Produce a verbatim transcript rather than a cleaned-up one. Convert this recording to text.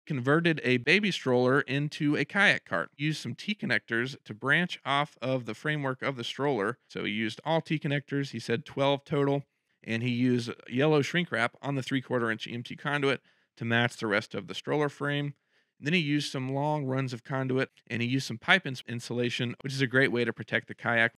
converted a baby stroller into a kayak cart. Used some T connectors to branch off of the framework of the stroller. So he used all T connectors. He said twelve total. And he used yellow shrink wrap on the three quarter inch E M T conduit to match the rest of the stroller frame. And then he used some long runs of conduit and he used some pipe ins- insulation, which is a great way to protect the kayak